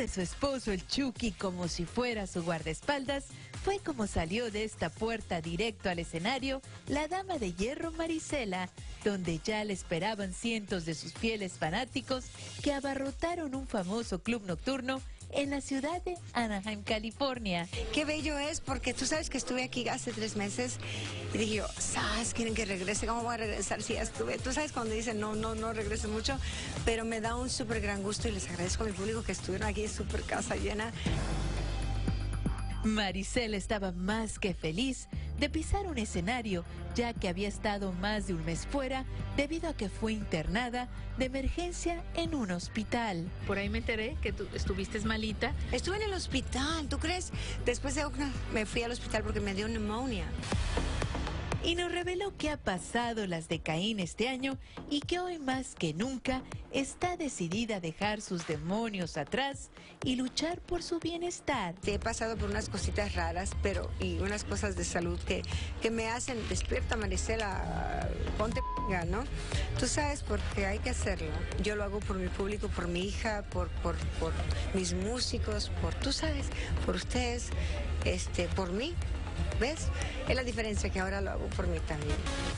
de su esposo el Chucky como si fuera su guardaespaldas, fue como salió de esta puerta directo al escenario la Dama de Hierro Marisela, donde ya le esperaban cientos de sus fieles fanáticos que abarrotaron un famoso club nocturno en la ciudad de Anaheim, California. Qué bello es, porque tú sabes que estuve aquí hace 3 meses y dije yo, ¿sabes? Quieren que regrese, ¿cómo voy a regresar si ya estuve? Tú sabes cuando dicen no regreses mucho, pero me da un súper gran gusto y les agradezco a mi público que estuvieron aquí, súper casa llena. Marisela estaba más que feliz de pisar un escenario, ya que había estado más de un mes fuera debido a que fue internada de emergencia en un hospital. Por ahí me enteré que tú estuviste malita. Estuve en el hospital, ¿tú crees? Después de Oakland me fui al hospital porque me dio neumonía. Y nos reveló que ha pasado las de Caín este año y que hoy más que nunca está decidida a dejar sus demonios atrás y luchar por su bienestar. He pasado por unas cositas raras, y unas cosas de salud que me hacen, despierta Marisela, ponte ¿no? Tú sabes, porque hay que hacerlo. Yo lo hago por mi público, por mi hija, por mis músicos, tú sabes, por ustedes, por mí. ¿Ves? Es la diferencia que ahora lo hago por mí también.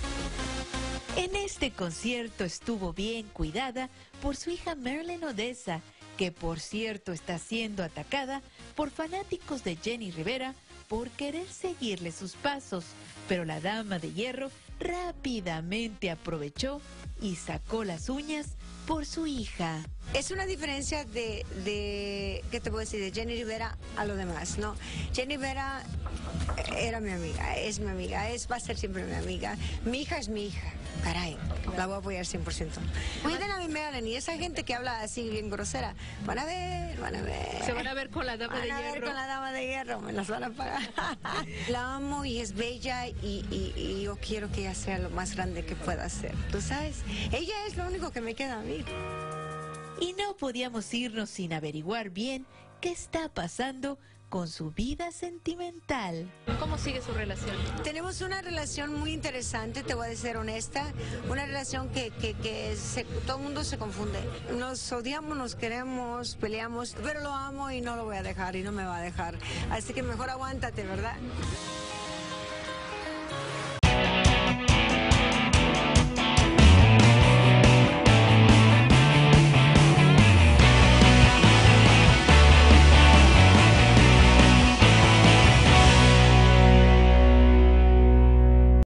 En este concierto estuvo bien cuidada por su hija Marilyn Odessa, que por cierto está siendo atacada por fanáticos de Jenni Rivera por querer seguirle sus pasos, pero la Dama de Hierro rápidamente aprovechó y sacó las uñas por su hija. Es una diferencia ¿qué te puedo decir? De Jenni Rivera a lo demás, ¿no? Jenni Rivera era mi amiga, va a ser siempre mi amiga. Mi hija es mi hija, caray, la voy a apoyar 100%. Cuiden a mi Marilyn y esa gente que habla así bien grosera, van a ver. Se van a ver con la Dama de Hierro. Van a ver con la Dama de Hierro, me las van a pagar. La amo y es bella y yo quiero que ella sea lo más grande que pueda ser, ¿tú sabes? Ella es lo único que me queda a mí. Y no podíamos irnos sin averiguar bien qué está pasando con su vida sentimental. ¿Cómo sigue su relación? Tenemos una relación muy interesante, te voy a ser honesta, una relación que todo el mundo se confunde. Nos odiamos, nos queremos, peleamos, pero lo amo y no lo voy a dejar y no me va a dejar. Así que mejor aguántate, ¿verdad?